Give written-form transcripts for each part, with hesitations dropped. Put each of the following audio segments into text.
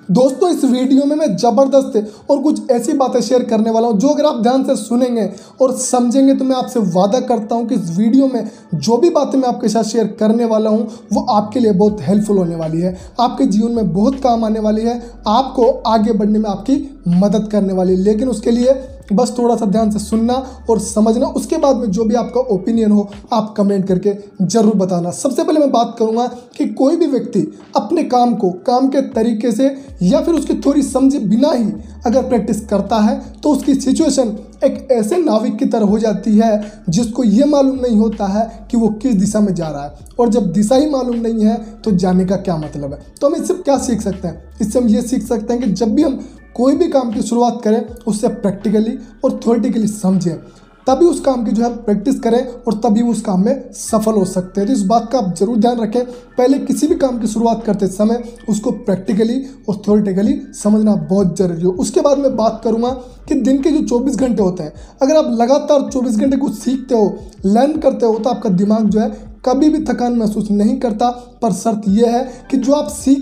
दोस्तों इस वीडियो में मैं जबरदस्त और कुछ ऐसी बातें शेयर करने वाला हूं जो अगर आप ध्यान से सुनेंगे और समझेंगे तो मैं आपसे वादा करता हूं कि इस वीडियो में जो भी बातें मैं आपके साथ शेयर करने वाला हूं वो आपके लिए बहुत हेल्पफुल होने वाली है, आपके जीवन में बहुत काम आने वाली है, आपको आगे बढ़ने में आपकी मदद करने वाली है। लेकिन उसके लिए बस थोड़ा सा ध्यान से सुनना और समझना। उसके बाद में जो भी आपका ओपिनियन हो आप कमेंट करके ज़रूर बताना। सबसे पहले मैं बात करूंगा कि कोई भी व्यक्ति अपने काम को काम के तरीके से या फिर उसकी थोड़ी समझे बिना ही अगर प्रैक्टिस करता है तो उसकी सिचुएशन एक ऐसे नाविक की तरह हो जाती है जिसको ये मालूम नहीं होता है कि वो किस दिशा में जा रहा है, और जब दिशा ही मालूम नहीं है तो जाने का क्या मतलब है। तो हम इससे क्या सीख सकते हैं? इससे हम ये सीख सकते हैं कि जब भी हम कोई भी काम की शुरुआत करें उससे प्रैक्टिकली और थ्योरेटिकली समझें, तभी उस काम की जो है प्रैक्टिस करें और तभी उस काम में सफल हो सकते हैं। तो इस बात का आप जरूर ध्यान रखें, पहले किसी भी काम की शुरुआत करते समय उसको प्रैक्टिकली और थ्योरेटिकली समझना बहुत जरूरी हो। उसके बाद मैं बात करूंगा कि दिन के जो 24 घंटे होते हैं, अगर आप लगातार 24 घंटे कुछ सीखते हो, लर्न करते हो, तो आपका दिमाग जो है कभी भी थकान महसूस नहीं करता। पर शर्त यह है कि जो आप सीख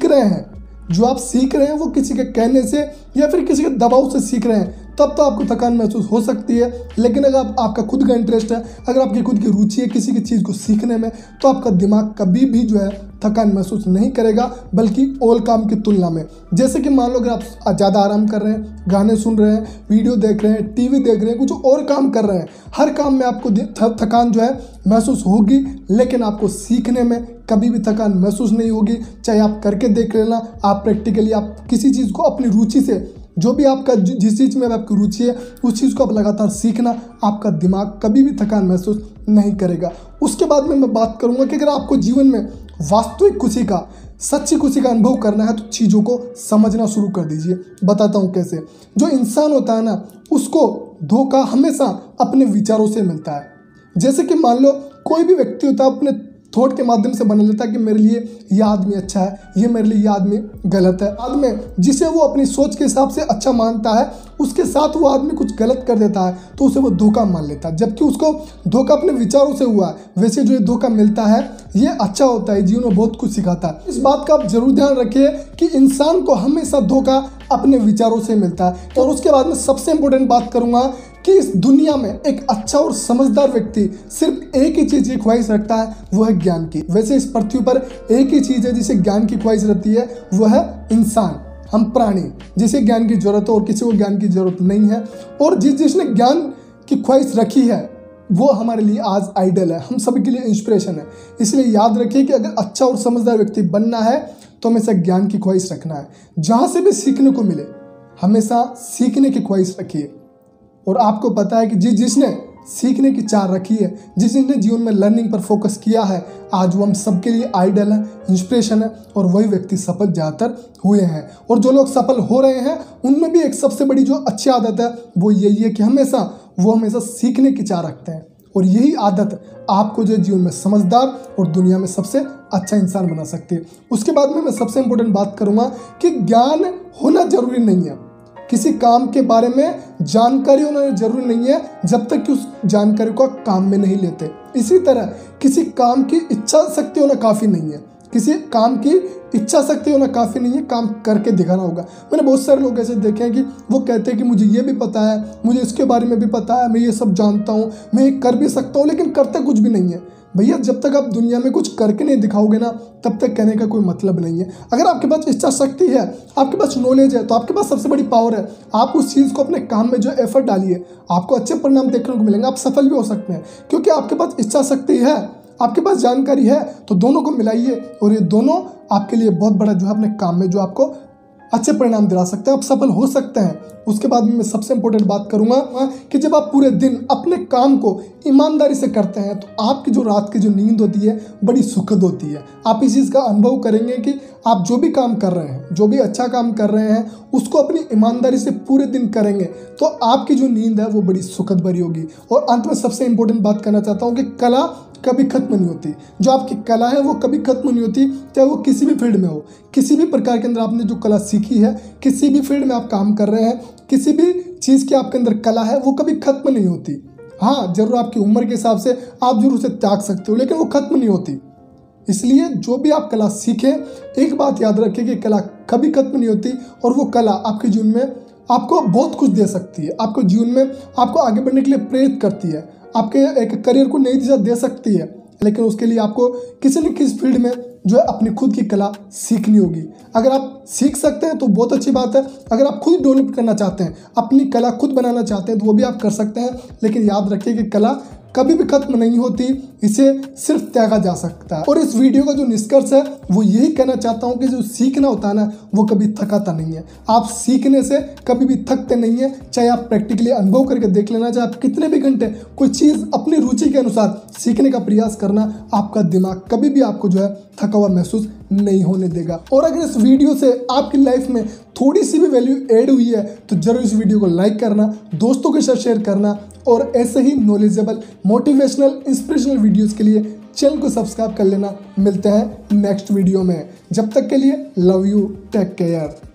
रहे हैं वो किसी के कहने से या फिर किसी के दबाव से सीख रहे हैं, तब तो आपको थकान महसूस हो सकती है। लेकिन अगर आपका खुद का इंटरेस्ट है, अगर आपकी खुद की रुचि है किसी की चीज़ को सीखने में, तो आपका दिमाग कभी भी जो है थकान महसूस नहीं करेगा, बल्कि और काम की तुलना में। जैसे कि मान लो अगर आप ज़्यादा आराम कर रहे हैं, गाने सुन रहे हैं, वीडियो देख रहे हैं, टीवी देख रहे हैं, कुछ और काम कर रहे हैं, हर काम में आपको थकान जो है महसूस होगी, लेकिन आपको सीखने में कभी भी थकान महसूस नहीं होगी। चाहे आप करके देख लेना, आप प्रैक्टिकली आप किसी चीज़ को अपनी रुचि से, जो भी आपका जिस चीज़ में आपकी रुचि है उस चीज़ को आप लगातार सीखना, आपका दिमाग कभी भी थकान महसूस नहीं करेगा। उसके बाद में मैं बात करूंगा कि अगर आपको जीवन में वास्तविक खुशी का, सच्ची खुशी का अनुभव करना है तो चीज़ों को समझना शुरू कर दीजिए। बताता हूँ कैसे। जो इंसान होता है ना, उसको धोखा हमेशा अपने विचारों से मिलता है। जैसे कि मान लो कोई भी व्यक्ति होता है अपने थॉट के माध्यम से बना लेता है कि मेरे लिए ये आदमी अच्छा है, ये मेरे लिए ये आदमी गलत है। आदमी जिसे वो अपनी सोच के हिसाब से अच्छा मानता है, उसके साथ वो आदमी कुछ गलत कर देता है तो उसे वो धोखा मान लेता है, जबकि उसको धोखा अपने विचारों से हुआ है। वैसे जो ये धोखा मिलता है ये अच्छा होता है, जीवन में बहुत कुछ सिखाता है। इस बात का आप जरूर ध्यान रखिए कि इंसान को हमेशा धोखा अपने विचारों से मिलता है। और उसके बाद में सबसे इंपॉर्टेंट बात करूंगा कि इस दुनिया में एक अच्छा और समझदार व्यक्ति सिर्फ एक ही चीज़ की ख्वाहिश रखता है, वो है ज्ञान की। वैसे इस पृथ्वी पर एक ही चीज़ है जिसे ज्ञान की ख्वाहिश रहती है, वो है इंसान। हम प्राणी जिसे ज्ञान की जरूरत है और किसी को ज्ञान की जरूरत नहीं है। और जिसने ज्ञान की ख्वाहिश रखी है वो हमारे लिए आज आइडल है, हम सभी के लिए इंस्पिरेशन है। इसलिए याद रखिए कि अगर अच्छा और समझदार व्यक्ति बनना है तो हमेशा ज्ञान की ख्वाहिश रखना है। जहाँ से भी सीखने को मिले हमेशा सीखने की ख्वाहिश रखिए। और आपको पता है कि जिसने सीखने की चाह रखी है, जिसने जीवन में लर्निंग पर फोकस किया है, आज वो हम सबके लिए आइडल है, इंस्पिरेशन है, और वही व्यक्ति सफल ज़्यादातर हुए हैं। और जो लोग सफल हो रहे हैं उनमें भी एक सबसे बड़ी जो अच्छी आदत है वो यही है कि वो हमेशा सीखने की चाह रखते हैं। और यही आदत आपको जो जीवन में समझदार और दुनिया में सबसे अच्छा इंसान बना सकती है। उसके बाद में मैं सबसे इंपॉर्टेंट बात करूँगा कि ज्ञान होना जरूरी नहीं है, किसी काम के बारे में जानकारी होना जरूरी नहीं है जब तक कि उस जानकारी को काम में नहीं लेते। इसी तरह किसी काम की इच्छा शक्ति होना काफ़ी नहीं है, किसी काम की इच्छा शक्ति होना काफ़ी नहीं है, काम करके दिखाना होगा। मैंने बहुत सारे लोग ऐसे देखे हैं कि वो कहते हैं कि मुझे ये भी पता है, मुझे इसके बारे में भी पता है, मैं ये सब जानता हूँ, मैं ये कर भी सकता हूँ, लेकिन करते कुछ भी नहीं है। भैया जब तक आप दुनिया में कुछ करके नहीं दिखाओगे ना, तब तक कहने का कोई मतलब नहीं है। अगर आपके पास इच्छा शक्ति है, आपके पास नॉलेज है, तो आपके पास सबसे बड़ी पावर है। आप उस चीज़ को अपने काम में जो एफर्ट डालिए, आपको अच्छे परिणाम देखने को मिलेंगे, आप सफल भी हो सकते हैं। क्योंकि आपके पास इच्छा शक्ति है, आपके पास जानकारी है, तो दोनों को मिलाइए और ये दोनों आपके लिए बहुत बड़ा जो है अपने काम में जो आपको अच्छे परिणाम दिला सकते हैं, आप सफल हो सकते हैं। उसके बाद में मैं सबसे इंपॉर्टेंट बात करूंगा कि जब आप पूरे दिन अपने काम को ईमानदारी से करते हैं तो आपकी जो रात की जो नींद होती है बड़ी सुखद होती है। आप इस चीज़ का अनुभव करेंगे कि आप जो भी काम कर रहे हैं, जो भी अच्छा काम कर रहे हैं, उसको अपनी ईमानदारी से पूरे दिन करेंगे तो आपकी जो नींद है वो बड़ी सुखद भरी होगी। और अंत में सबसे इंपॉर्टेंट बात करना चाहता हूँ कि कला कभी खत्म नहीं होती। जो आपकी कला है वो कभी खत्म नहीं होती, चाहे वो किसी भी फील्ड में हो, किसी भी प्रकार के अंदर आपने जो कला सीखी है, किसी भी फील्ड में आप काम कर रहे हैं, किसी भी चीज़ की आपके अंदर कला है, वो कभी खत्म नहीं होती। हाँ, जरूर आपकी उम्र के हिसाब से आप जरूर उसे त्याग सकते हो, लेकिन वो खत्म नहीं होती। इसलिए जो भी आप कला सीखें, एक बात याद रखें कि कला कभी खत्म नहीं होती और वो कला आपके जीवन में आपको बहुत कुछ दे सकती है। आपको जीवन में आपको आगे बढ़ने के लिए प्रेरित करती है, आपके एक करियर को नई दिशा दे सकती है। लेकिन उसके लिए आपको किसी न किसी फील्ड में जो है अपनी खुद की कला सीखनी होगी। अगर आप सीख सकते हैं तो बहुत अच्छी बात है। अगर आप खुद डेवलप करना चाहते हैं, अपनी कला खुद बनाना चाहते हैं, तो वो भी आप कर सकते हैं। लेकिन याद रखिए कि कला कभी भी खत्म नहीं होती, इसे सिर्फ त्यागा जा सकता है। और इस वीडियो का जो निष्कर्ष है वो यही कहना चाहता हूँ कि जो सीखना होता है ना, वो कभी थकाता नहीं है। आप सीखने से कभी भी थकते नहीं है। चाहे आप प्रैक्टिकली अनुभव करके देख लेना, चाहे आप कितने भी घंटे कोई चीज़ अपनी रुचि के अनुसार सीखने का प्रयास करना, आपका दिमाग कभी भी आपको जो है थका हुआ महसूस नहीं होने देगा। और अगर इस वीडियो से आपकी लाइफ में थोड़ी सी भी वैल्यू ऐड हुई है तो जरूर इस वीडियो को लाइक करना, दोस्तों के साथ शेयर करना, और ऐसे ही नॉलेजेबल मोटिवेशनल इंस्पिरेशनल वीडियोस के लिए चैनल को सब्सक्राइब कर लेना। मिलते हैं नेक्स्ट वीडियो में, जब तक के लिए लव यू, टेक केयर।